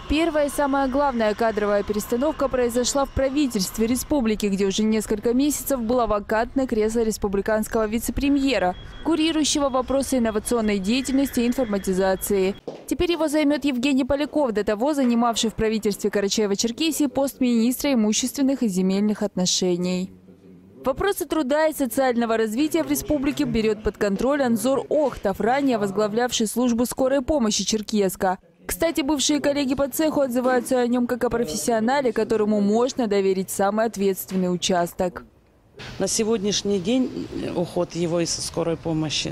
Первая и самая главная кадровая перестановка произошла в правительстве республики, где уже несколько месяцев было вакантное кресло республиканского вице-премьера, курирующего вопросы инновационной деятельности и информатизации. Теперь его займет Евгений Поляков, до того занимавший в правительстве Карачаево-Черкесии пост министра имущественных и земельных отношений. Вопросы труда и социального развития в республике берет под контроль Анзор Охтов, ранее возглавлявший службу скорой помощи Черкеска. Кстати, бывшие коллеги по цеху отзываются о нем как о профессионале, которому можно доверить самый ответственный участок. На сегодняшний день уход его из скорой помощи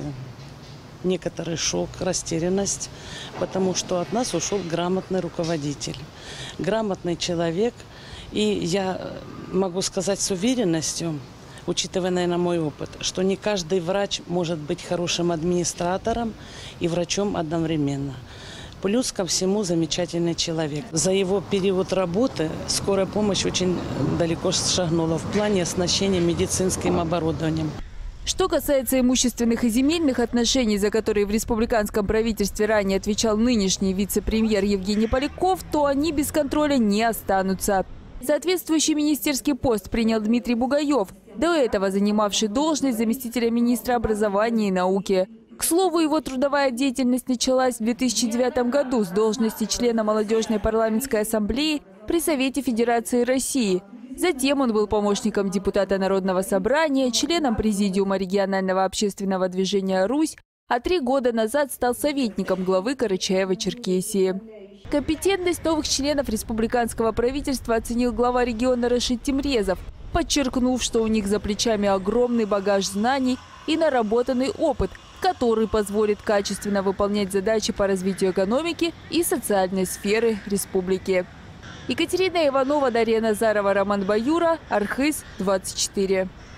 – некоторый шок, растерянность, потому что от нас ушел грамотный руководитель, грамотный человек. И я могу сказать с уверенностью, учитывая, наверное, мой опыт, что не каждый врач может быть хорошим администратором и врачом одновременно. Плюс ко всему замечательный человек. За его период работы скорая помощь очень далеко шагнула в плане оснащения медицинским оборудованием. Что касается имущественных и земельных отношений, за которые в республиканском правительстве ранее отвечал нынешний вице-премьер Евгений Поляков, то они без контроля не останутся. Соответствующий министерский пост принял Дмитрий Бугаев, до этого занимавший должность заместителя министра образования и науки. К слову, его трудовая деятельность началась в 2009 году с должности члена Молодежной парламентской ассамблеи при Совете Федерации России. Затем он был помощником депутата Народного собрания, членом президиума регионального общественного движения «Русь», а 3 года назад стал советником главы Карачаево-Черкесии. Компетентность новых членов республиканского правительства оценил глава региона Рашид Тимрезов, подчеркнув, что у них за плечами огромный багаж знаний и наработанный опыт, который позволит качественно выполнять задачи по развитию экономики и социальной сферы республики. Екатерина Иванова, Дарья Назарова, Роман Баюра, Архыз, 24.